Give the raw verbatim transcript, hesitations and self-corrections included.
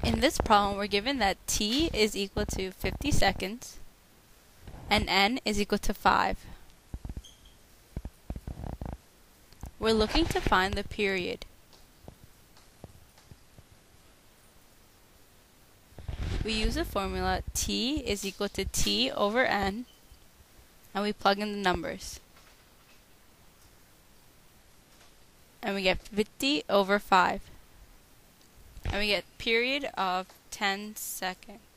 In this problem, we're given that t is equal to fifty seconds and n is equal to five. We're looking to find the period. We use the formula t is equal to t over n, and we plug in the numbers. And we get fifty over five. And we get period of ten seconds.